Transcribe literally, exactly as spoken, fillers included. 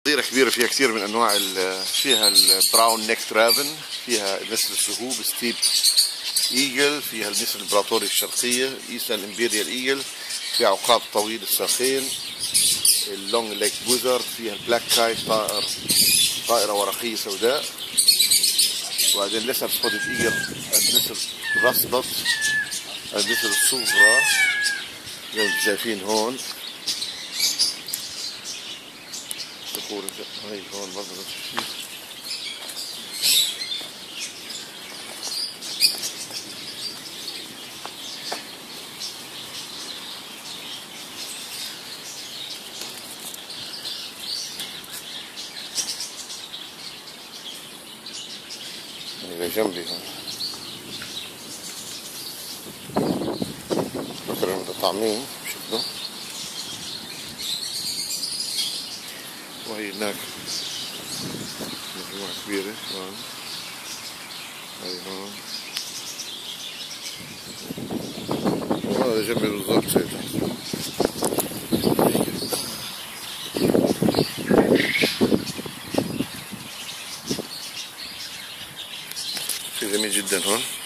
حظيرة كبيرة فيها كثير من انواع فيها البراون نيك رافن، فيها مثل السهوب ستيب ايجل، فيها النسر الامبراطوري الشرقية ايسان امبيريال ايجل، فيها عقاب طويل الساقين اللونج ليك بوزر، فيها البلاك كايت طائر طائرة ورقية سوداء، وبعدين لسر سبوتد ايجل، النسر راسبط، النسر الصغرى زي ما انتم شايفين هون. هاي هون برضه نفس الشيء. اللي جنبي هون فكرة متطعمين شكله، وهي هناك مجموعة كبيرة هون، هاي هون وهذا جنبي بالضبط سيدي. شيء جميل جدا هون.